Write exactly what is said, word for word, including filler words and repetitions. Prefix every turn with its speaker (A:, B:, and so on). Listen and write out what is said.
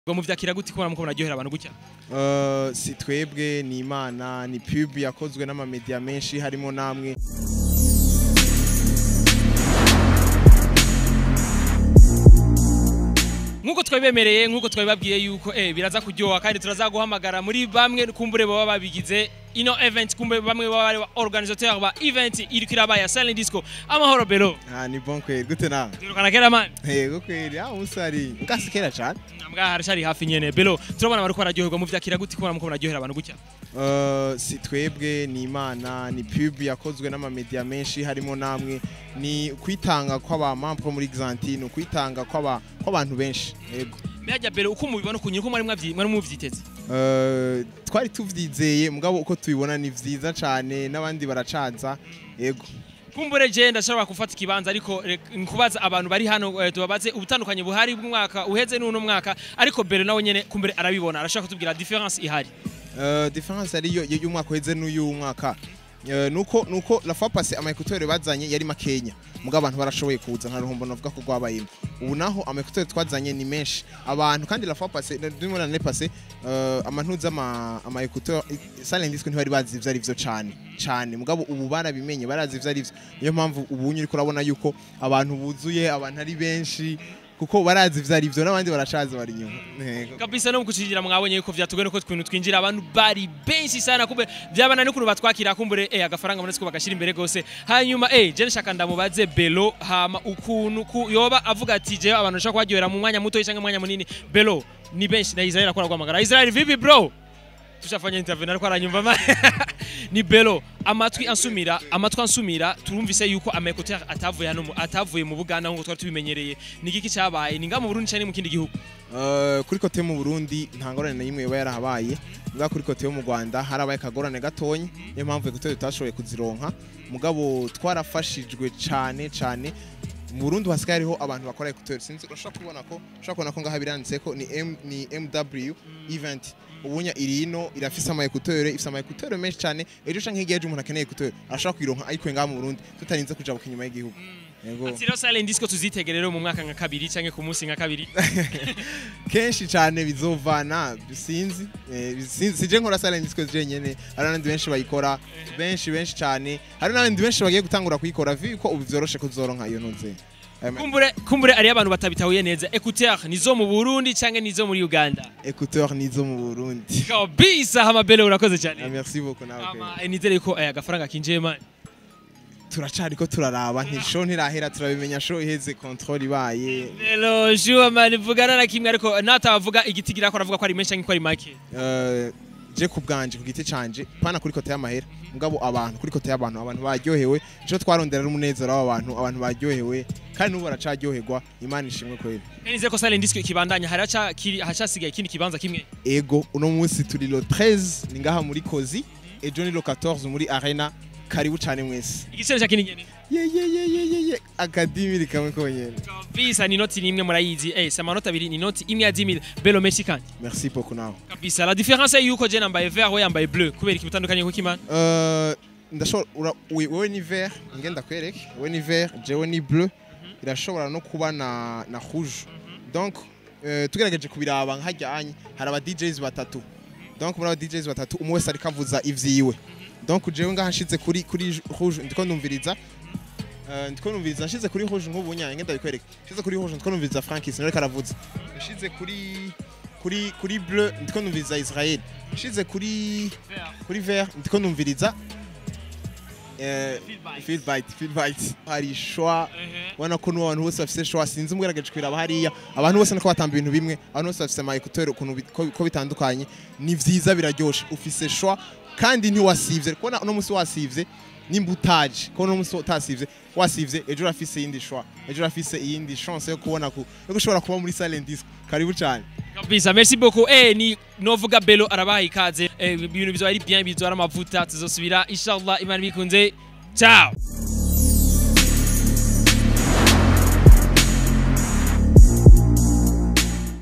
A: Ngo muvyakira gute kubona muko muraryohera abantu gutya?
B: Uh, si twebwe ni Imana ni pub yakozwe n'ama media menshi harimo namwe.
A: Nkuko twabibemereye nkuko twabibabwiye yuko eh biraza kuryoha kandi turazaguhamagara muri bamwe kumbure baba babigize ino event kumbe bamwe baba ba organisateur ba event iri kirabaya Silent Disco amahoro belo.
B: Ah ni bon kweli gute na?
A: Turukana kera man.
B: Yego kweli ah usari. Ngasi kera cyane.
A: Mbwa harashari hafi nyene belo. Turabona bari ko bararyoherwa muvyakira gute kubona muko muraryohera abantu gutya?
B: Uh, si twebwe ni Imana ni pub yakozwe n'ama media menshi harimo namwe ni kwitanga kw'aba membre muri Xantine kwitanga kw'aba kw'abantu benshi yego.
A: Mbya belo uko mubibona kunyira ko mwari mwavyi mwari muvyiteze?
B: Uh, twari tuvyizeye mugabo uko tubibona ni vyiza cyane n'abandi baracaza yego.
A: Kumbure je ndashobora gufata ikibanza ariko nkubaza abantu bari hano tubabaze ubutandukanye buhari bw'umwaka uheze n'uno mwaka ariko belo nawe nyene kumbure arabibona arashaka kutubwira difference ihari.
B: Uh, difference ariyo y'umwaka uheze n'uyu mwaka. Uh, nuko nuko la fois passée amaekuteur bazanye yari makenya muga abantu barashoboye kuza nka ruhombo navuga ko gwabayemo ubu naho amaekuteur twazanye ni menshi abantu kandi la fois passée ndimo l'année passée uh, amantuza ama amaekuteur Silent Disco ntibari bazi ivyo ari vyo cyane cyane mugabo ubu barabimenye barazi ivyo ari vyo niyo mpamvu ubu nyiri kurabona yuko abantu buzuye abantu ari benshi kuko barazi ivyo ari vyo n'abandi baracaza bari nyuma
A: kabisa no mukucinjira mwabonye yuko vyatugwe nuko twintu twinjira abantu bari benshi sana kumbe vyabana n'ukuntu batwakira kumbure eh agafaranga muri siko bagashira imbere gose hanyuma eh je nshaka ndamubaze belo hama ukuntu ku yoba avuga ati je abantu nshaka kwagyohera mu mwanya muto cyangwa mwanya munini belo ni benshi na Israel akora gwamagara Israel vipi bro tushafanya interview nariko aranyumva ni belo amatwi ansumira amatwi ansumira turumvise yuko amaekuteur atavuye hano atavuye mu Buganda ngo twari tubimenyereye ni giki cyabaye ni nga mu Burundi cyane mu kindi gihugu
B: uh, kuri kote mu Burundi nta ngorane na yimwe yarahabaye nga kuri kote yo mu Rwanda harabaye kagorane gatonye niyo mpamvu ekuteur tutashoboye kuzironka mugabo twarafashijwe cyane cyane mu Burundi hasigaye hariho abantu bakora ekuteur sinzi urashaka kubona ko ushaka kubona ko ngaha biranditse ko ni M ni M W event ubunya irino irafise ama ekuteur ifise ama ekuteur menshi cyane ejo canke higiye umuntu akeneye ekuteur arashaka kwironka ariko ngaha mu Burundi tutarinze kuja bukinyuma y'igihugu
A: yego atiro Silent Disco tuzitegerero mu mwaka nka kabiri canke ku munsi nka kabiri
B: kenshi cyane bizovana sinzi sije nkora Silent Disco jenyene hari n'abandi benshi bayikora benshi benshi cyane hari n'abandi benshi bagiye gutangura kuyikora vi ko ubu vyoroshe kuzoronka iyo ntuze
A: kumbure kumbure ari abantu batabitahuye neza ekuteur nizo mu Burundi canke nizo muri Uganda
B: ekuteur nizo mu Burundi
A: kabisa hama belo urakoze cyane
B: merci beaucoup nawe
A: ama nizere ko aya gafaranga kinjiye man
B: turacari ko turaraba ntisho ntirahera turabimenya sho iheze control ibaye
A: belo jua man vugana na kimwe ariko natavuga igitigira ko aravuga ko ari menshi ko ari make
B: uh, je kubganje ku giti canje pana kuri kote y'amahera mugabo abantu kuri kote y'abantu abantu baryohewe ico twarondera n'umunezero w'abantu abantu baryohewe kandi n'ubu baracaryoherwa Imana ishimwe kweli
A: nize ko Silent Disco ikibandanya haraca hacasigaye ikindi kibanza kimwe
B: ego uno munsi turi lo treize ni ngaha muri Kozi ejo ni lo quatorze muri Arena karibu cyane mwese
A: igiciro cya kinini nyene
B: ye ye ye ye ye akadimiri kamwe konyene
A: kabisa ni noti nimwe murayizi eh sama nota abiri ni noti imwe ya dix mille belo merci kandi
B: merci beaucoup nawe
A: kabisa la différence yuko je nambaye vert we yambaye bleu kubera ikibutandukanye ko kimana
B: euh ndashobora wewe ni vert ngenda kwereke wewe ni vert jewe ni bleu irashobora no kuba na na rouge donc euh tugerageje kubiraba nkajyanye hari aba D Js batatu donc muri aba D Js batatu umwe wese ari kavuza ivyiwe donc jewe ngahashize kuri kuri rouge ndiko ndumviriza euh ndiko ndumviriza nshize kuri rouge nk'ubunyanye ngenda bikwereka nshize kuri rouge ndiko ndumviriza Frankis nari karavuza nshize kuri kuri kuri bleu ndiko ndumviriza Israel nshize kuri kuri vert ndiko ndumviriza eh feel bite feel bite hari shwa wana ko no abantu bose bafise shwa sinzi umugerageje kwiraba hariya abantu bose nako batamba ibintu bimwe abantu bose bafise ama ekuteur ukuntu ko bitandukanye ni vyiza biraryoshe ufise shwa kandi ntiwasivye kubona uno musi wasivye nimbutaje ko uno musi utasivye wasivye ejo urafise yindi shwa ejo urafise iyindi chance yo kubona ko yo gushobora kuba muri Silent Disco karibu cyane
A: kabisa merci beaucoup eh ni novuga belo arabaha ikaze ibintu bizo ari bien bizo ari amavuta tuzosubira inshallah Imana bikunze ciao.